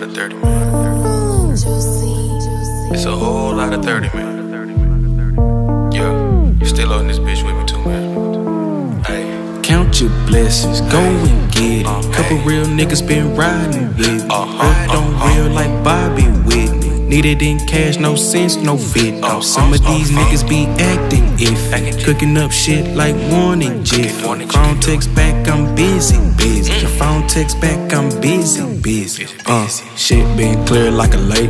of 30, man. It's a whole lot of 30, man. Yeah, you still on this bitch with me too, man. Ay. Count your blessings, go and get it. Couple real niggas been riding with me. Hooked on real like Bobby Whitney. Need it in cash, no sense, no fit. Some of these niggas be acting iffy. Cooking up shit like warning jiff. Phone text back, I'm busy. Your phone text back, I'm busy. Shit been clear like a lake.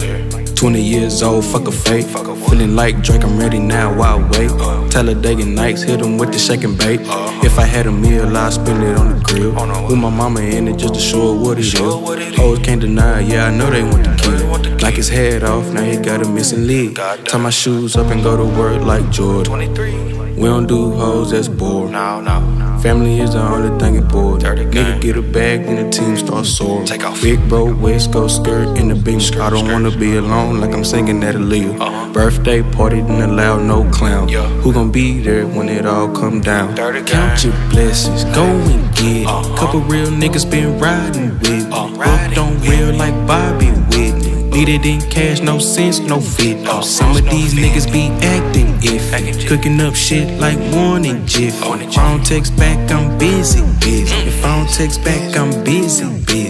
20 years old, fuck a fake. Feeling like Drake, I'm ready now, why wait? Talladega Nights, hit them with the shake and bake. If I had a meal, I'd spend it on the grill. With my mama in it just to show her what it is. Hoes can't deny, yeah, I know they want the kid. Like his head off, now he got a missing leg. Tie my shoes up and go to work like Jordan. We don't do hoes, that's bored. Family is the only thing important. Nigga get a bag, then the team start soaring. Big bro, West Coast skirt in the beam. I don't wanna be alone like I'm singing at a Aaliyah. Birthday party, didn't allow no clown. Who gon' be there when it all come down? Count your blessings, go and get it. Couple real niggas been riding with me. Hooked on real like Bobby Whitney. Need it in cash, no sense, no fit. Some of these niggas be acting iffy. Cooking up shit like warning jiff. Phone text back, I'm busy. If I don't text back, I'm busy.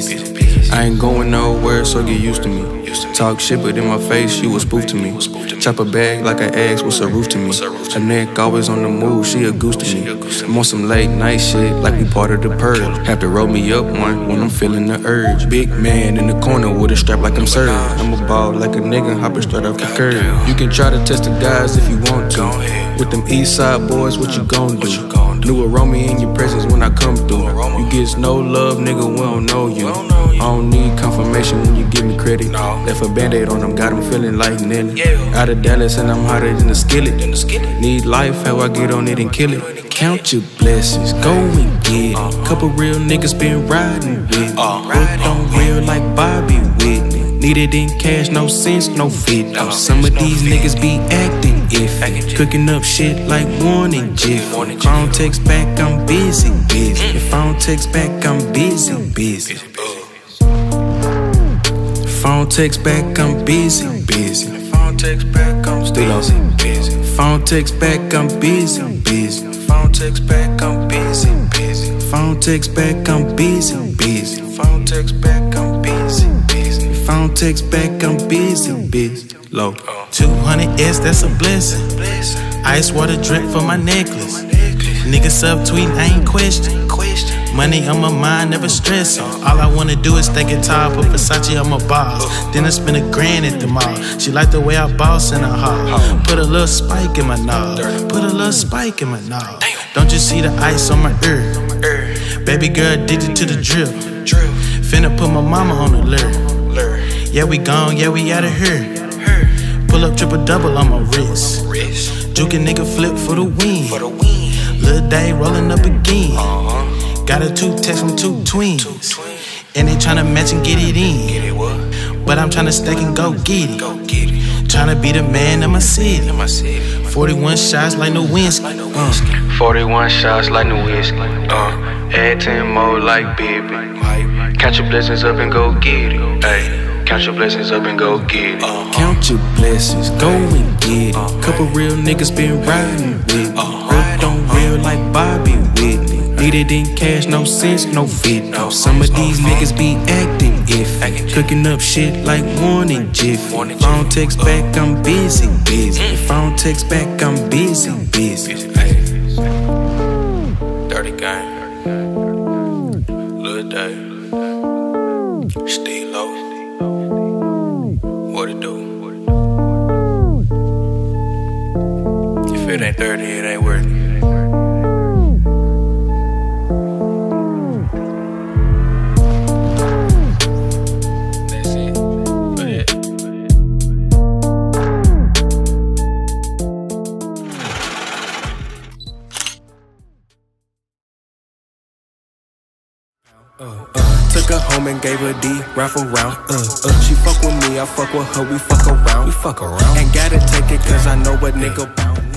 I ain't going nowhere, so get used to me. Talk shit, but in my face, you a spoof to me. Chop a bag like I asked, what's a roof to me? Her neck always on the move, she a goose to me. I'm on some late night shit, like we part of the purge. Have to roll me up one when I'm feeling the urge. Big man in the corner with a strap like I'm Serge. I'm a ball like a nigga, hopping straight off the curb. You can try to test the guys if you want to. With them east side boys, what you gon' do? New aroma in your presence when I come through. You get no love, nigga, we don't know you. I don't need confirmation when you give me credit. Left a band-aid on them, got them feeling like Nelly. Out of Dallas and I'm hotter than a skillet. Need life, how I get on it and kill it. Count your blessings, go and get it. Couple real niggas been riding with me. Hooked on real like Bobby Whitney. Need it in cash, no sense, no fit. Some of these niggas be acting iffy. Cooking up shit like warning jiff. Phone text back, I'm busy. If I don't text back, I'm busy. Phone text back, I'm busy. Phone text back, I'm still busy. Phone text back, I'm busy. Phone text back, I'm busy. Phone text back, I'm busy. Phone text back, I'm busy. Phone text back, I'm busy. Low. 200S, that's a blessing. Ice water drip for my necklace. Niggas subtweeting, I ain't question. Money on my mind, never stressing. All I wanna do is stay guitar, put Versace on my balls. Then I spend $1,000 at the mall. She like the way I boss in her hall. Put a little spike in my knob. Don't you see the ice on my ear? Baby girl addicted to the drip. Finna put my mama on the lure. Yeah, we gone, yeah, we outta here. Pull up triple-double on my wrist. Juke a nigga flip for the win. Lil' Day rolling up again. Got a two text from two twins. And they tryna match and get it in. But I'm tryna stack and go get it. Tryna be the man of my city. 41 shots like no Nowinski. 41 shots like Nowinski. Add 10 more like Baby. Count your blessings up and go get it. Ay. Count your blessings up and go get it. Count your blessings, go and get it. Couple real niggas been riding with me. Hooked on real like Bobby Whitney. Need it in cash, no sense, no fit. Some of these niggas be acting iffy. Cooking up shit like warning jiff. Phone text back, I'm busy. If I don't text back, I'm busy. Dirty gang. Lil' Day. Steve Low. What it do? If it ain't 30, it ain't worth it. Took her home and gave her D, raffle round. She fuck with me, I fuck with her, we fuck around. Ain't gotta take it cause I know what nigga bound.